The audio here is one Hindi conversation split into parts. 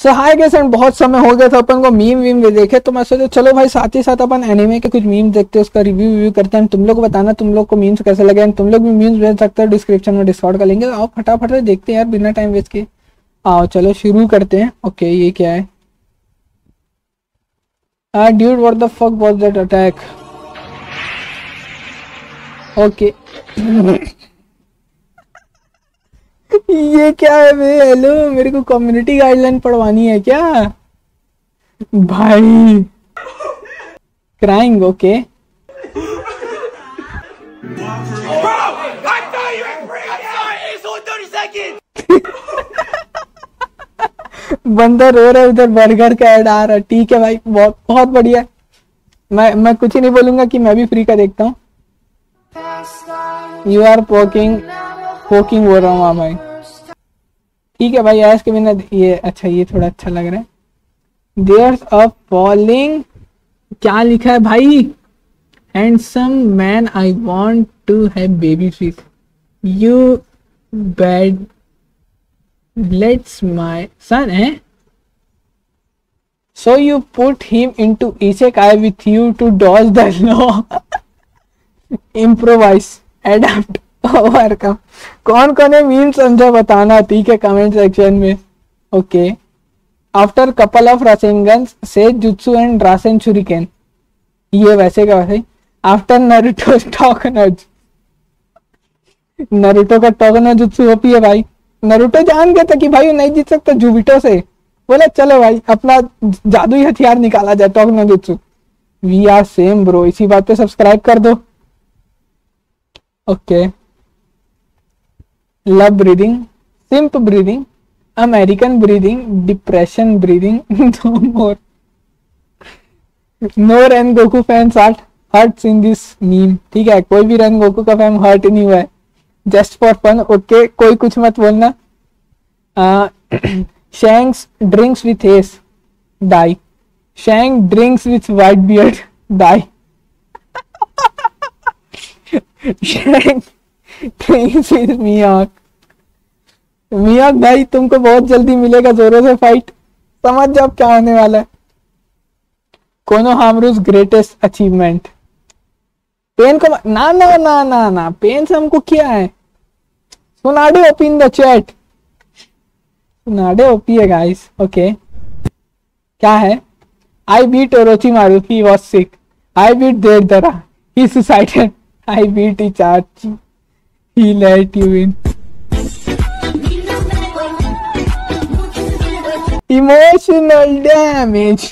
सो हाय गाइस, एंड बहुत समय हो गया था अपन को मीम वीम भी देखे, तो मैं सोचा चलो भाई साथ ही साथ अपन एनिमे के कुछ मीम देखते हैं, उसका रिव्यू करते हैं। तुम लोग बताना तुम लोग को मीम्स कैसे लगे, एंड तुम लोग भी मीम्स भेज सकते हो, डिस्क्रिप्शन में डिस्कॉर्ड का लिंक है। आओ फटाफट से देखते हैं यार, बिना टाइम वेस्ट किए। आओ चलो शुरू करते हैं। ओके ये क्या है? Dude what the fuck was that attack? Okay ये क्या है बे? हेलो, मेरे को कम्युनिटी गाइडलाइन पढ़वानी है क्या भाई? Crying okay. बंदा रो रहा है, उधर बर्गर का ऐड आ रहा है। ठीक है भाई, बहुत बहुत बढ़िया। मैं कुछ ही नहीं बोलूंगा कि मैं भी फ्री का देखता हूँ। यू आर पोकिंग बोल रहा हूँ। हाँ भाई ठीक है भाई, ऐस के बिना ये अच्छा, ये थोड़ा अच्छा लग रहा है। देयर्स अ फॉलिंग, क्या लिखा है भाई? Handsome man I want to have baby face, you bad let's my son है। So you put him into isekai with you to dodge the law, improvise, adapt, overcome. कौन कौन है मीम समझा बताना, ठीक है, कमेंट सेक्शन में। Okay, after couple of Rasengans से जुत्सु एंड रासेन शुरिकेन, ये वैसे का वैसे। आफ्टर नरूटो टोकनज, नरूटो का टोकनो जुत्सु ओपी है भाई। नरूटो जान गया था कि भाई नहीं जीत सकता जुबिटो से, बोला चलो भाई अपना जादुई हथियार निकाला जाए, टोकनो जुत्सु। वी आर सेम ब्रो, इसी बात पे सब्सक्राइब कर दो। Okay, love breathing, simp breathing, American breathing, depression breathing, no more, no run Goku fans art hurts in this meme. ठीक है, कोई भी रन गोकू का फैन हर्ट नहीं हुआ है, जस्ट फॉर फन। ओके, कोई कुछ मत बोलना। Shanks drinks with Ace, die. Shank drinks with white beard, die. Shank drinks with Mihawk, Mihawk भाई तुमको बहुत जल्दी मिलेगा जोरों से फाइट, समझ जाओ क्या होने वाला है। कोनोहामारु's ग्रेटेस्ट अचीवमेंट, पेन को ना ना ना ना ना, पेन से हमको क्या है? Tsunade OP in the chat, Tsunade OP है गाइस। ओके, क्या है? I beat Orochimaru, he was sick. I beat Deidara, he suicided. I beat Itachi, he let you in. Emotional damage,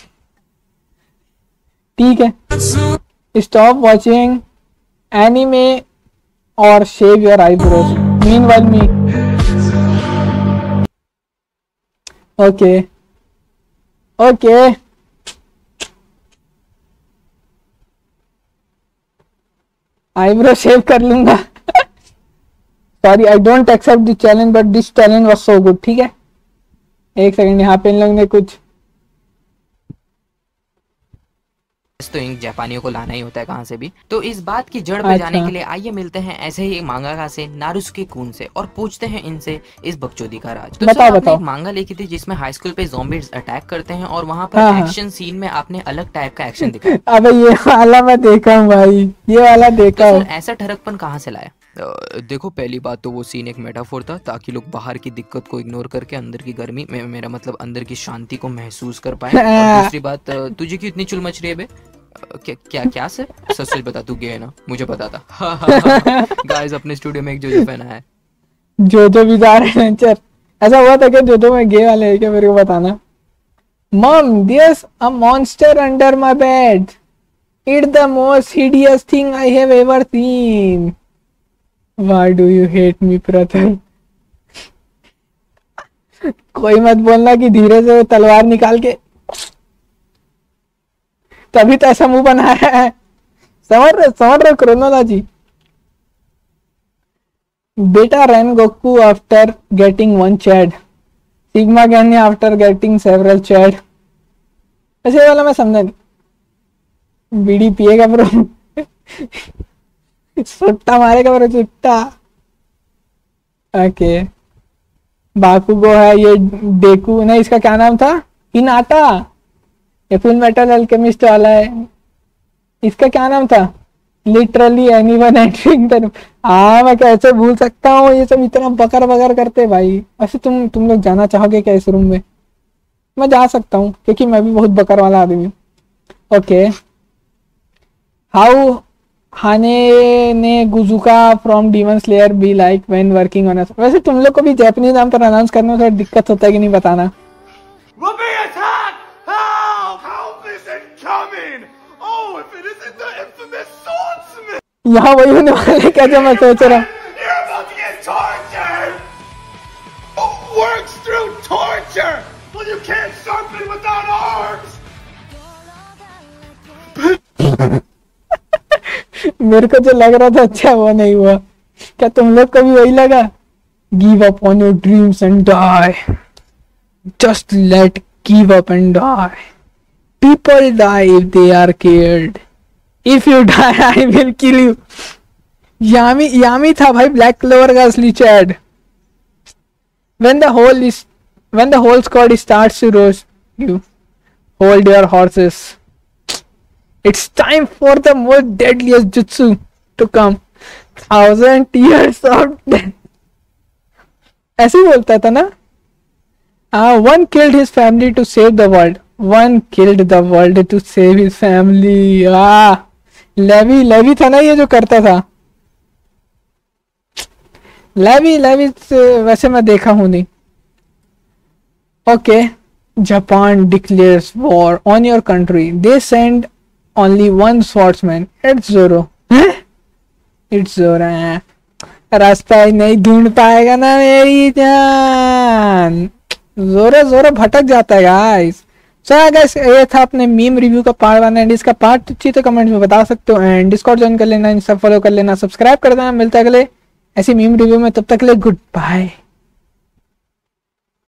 ठीक है। स्टॉप वॉचिंग एनीमे और shave your eyebrows, meanwhile me. Okay okay, eyebrow shave कर लूंगा। Sorry, I don't accept this challenge but this challenge was so good. ठीक है, एक सेकंड, यहाँ पे इन लोग ने कुछ तो इन जापानियों को लाना ही होता है कहाँ से भी। तो इस बात की जड़ पे जाने के लिए आइए मिलते हैं ऐसे ही मांगाका से, नारुसुके कुन से, और पूछते हैं इनसे इस बकचोदी का राज। तो बताओ आपने बताओ। एक मांगा लिखी थी जिसमें हाई स्कूल पे ज़ॉम्बीज अटैक करते हैं और वहाँ पर एक्शन सीन में आपने अलग टाइप का एक्शन दिखाया। अबे ये वाला मैं देखा हूँ भाई, ये वाला देखा हूँ। तो सर ऐसा ठरकपन कहाँ से लाया? देखो, पहली बात तो वो सीन एक मेटाफोर था ताकि लोग बाहर की दिक्कत को इग्नोर करके अंदर की गर्मी में, मेरा मतलब अंदर की शांति को महसूस कर पाए। और दूसरी बात, तुझे क्यों इतनी चुल मच रही है बे? क्या क्या क्या सर? सच सच बता, तू गे है ना? मुझे पता था। गाइस, अपने स्टूडियो में एक जोजो फैन आया है। जोजो बिजार एडवेंचर, ऐसा हुआ था क्या जोजो में गे वाले है क्या? मेरे को बताना। Mom, there's a monster under my bed, it's the most hideous thing I have ever seen. Why do you hate me brother? कोई मत बोलना कि धीरे से तलवार निकाल के, तभी तो ऐसा मुंह बनाया है। समझ रहे क्रोनोलॉजी। बेटा run Goku after getting one chad, sigma गैन्य आफ्टर गेटिंग सेवरल चैड। ऐसे वाला मैं समझा नहीं। बीड़ी पिएगा ब्रो? सुट्टा मारेगा ब्रो, सुट्टा। ओके, बाकुगो है, ये डेकू नहीं, इसका क्या नाम था, हिनाटा, ये फुल मेटल अल्केमिस्ट वाला है, इसका क्या नाम था, लिटरली एनीवन एंटरिंग द, हाँ मैं कैसे भूल सकता हूँ, ये सब इतना बकर बकर करते भाई। वैसे तुम लोग जाना चाहोगे क्या इस रूम में? मैं जा सकता हूँ क्योंकि मैं भी बहुत बकर वाला आदमी हूँ। ओके, हाउ हाने ने गुजुका from demon slayer be like when working on us. वैसे तुम लोग को भी जापानीज नाम पर अनाउंस करने में थोड़ा दिक्कत होता है कि नहीं बताना। We'll be attacked! Help! Help is incoming! Oh, if it isn't the infamous swordsman! यहाँ वही होने वाला है क्या जो मैं सोच रहा हूँ। You're about to get tortured! Who works through torture when you can't sharpen without arms? मेरे को जो लग रहा था अच्छा वो नहीं हुआ। क्या तुम लोग को भी वही लगा? Give up on your dreams and die, just let give up and die, people die if they are cared, if you die I will kill you. Yami था भाई ब्लैक क्लोवर का असली chad. when the whole squad starts to roast you, hold your horses. It's time for the most deadliest jutsu to come. 1000 years of death. ऐसे ही बोलता था ना? One killed his family to save the world. One killed the world to save his family. Levi था ना ये जो करता था। लेवी वैसे मैं देखा हूं नहीं। Okay, Japan declares war on your country. They send only one swordsman. It's Zoro. It's Zoro. रास्ता नहीं ढूंढ पाएगा ना मेरी जान। जोरो भटक जाता है गाइस। सो गाइस ये था अपने मीम रिव्यू का पार्ट 1 एंड इसका पार्ट 2 चाहिए तो कमेंट्स में बता सकते हो एंड डिस्कॉर्ड ज्वाइन कर लेना, इंस्टा फॉलो कर लेना, सब्सक्राइब कर देना। मिलता है अगले ऐसी मीम रिव्यू में, तब तक के लिए गुड बाय।